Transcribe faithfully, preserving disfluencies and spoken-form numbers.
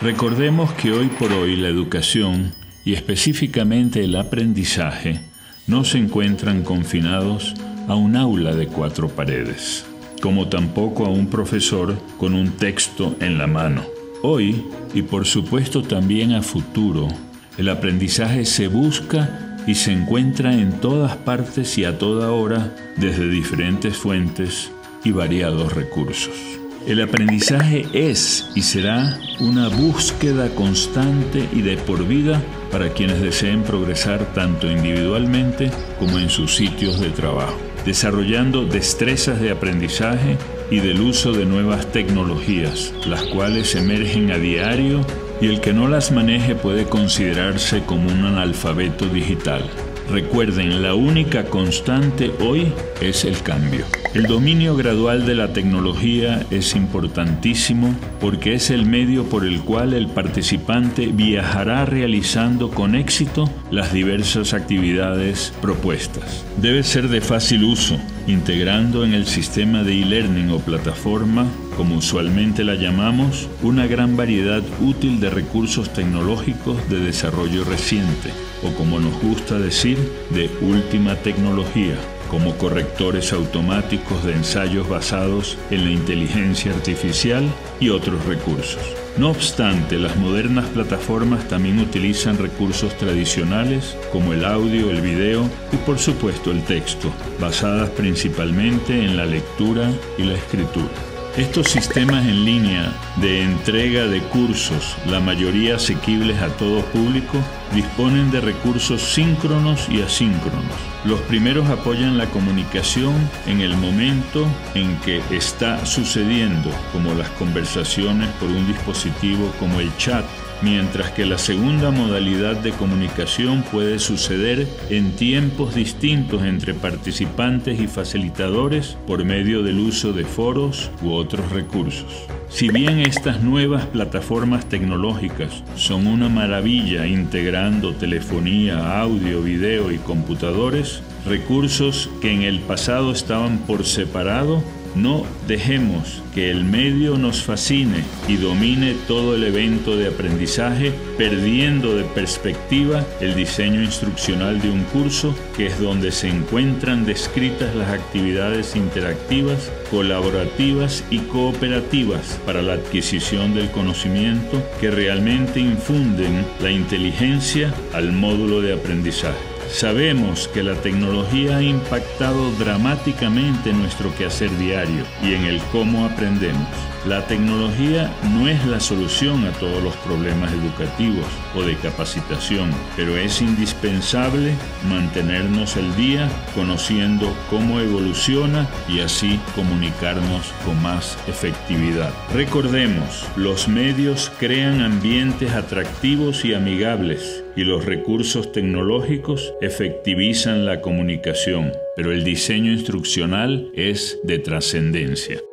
Recordemos que hoy por hoy la educación, y específicamente el aprendizaje, no se encuentran confinados a un aula de cuatro paredes, como tampoco a un profesor con un texto en la mano. Hoy, y por supuesto también a futuro, el aprendizaje se busca y se encuentra en todas partes y a toda hora desde diferentes fuentes y variados recursos. El aprendizaje es y será una búsqueda constante y de por vida para quienes deseen progresar tanto individualmente como en sus sitios de trabajo, desarrollando destrezas de aprendizaje y del uso de nuevas tecnologías, las cuales emergen a diario y el que no las maneje puede considerarse como un analfabeto digital. Recuerden, la única constante hoy es el cambio. El dominio gradual de la tecnología es importantísimo porque es el medio por el cual el participante viajará realizando con éxito las diversas actividades propuestas. Debe ser de fácil uso, integrando en el sistema de e-learning o plataforma, como usualmente la llamamos, una gran variedad útil de recursos tecnológicos de desarrollo reciente, o como nos gusta decir, de última tecnología, como correctores automáticos de ensayos basados en la inteligencia artificial y otros recursos. No obstante, las modernas plataformas también utilizan recursos tradicionales como el audio, el video y por supuesto el texto, basadas principalmente en la lectura y la escritura. Estos sistemas en línea de entrega de cursos, la mayoría asequibles a todo público, disponen de recursos síncronos y asíncronos. Los primeros apoyan la comunicación en el momento en que está sucediendo, como las conversaciones por un dispositivo como el chat, mientras que la segunda modalidad de comunicación puede suceder en tiempos distintos entre participantes y facilitadores por medio del uso de foros u otros recursos. Si bien estas nuevas plataformas tecnológicas son una maravilla integrando telefonía, audio, video y computadores, recursos que en el pasado estaban por separado, no dejemos que el medio nos fascine y domine todo el evento de aprendizaje, perdiendo de perspectiva el diseño instruccional de un curso, que es donde se encuentran descritas las actividades interactivas, colaborativas y cooperativas para la adquisición del conocimiento que realmente infunden la inteligencia al módulo de aprendizaje. Sabemos que la tecnología ha impactado dramáticamente en nuestro quehacer diario y en el cómo aprendemos. La tecnología no es la solución a todos los problemas educativos o de capacitación, pero es indispensable mantenernos al día conociendo cómo evoluciona y así comunicarnos con más efectividad. Recordemos, los medios crean ambientes atractivos y amigables y los recursos tecnológicos efectivizan la comunicación, pero el diseño instruccional es de trascendencia.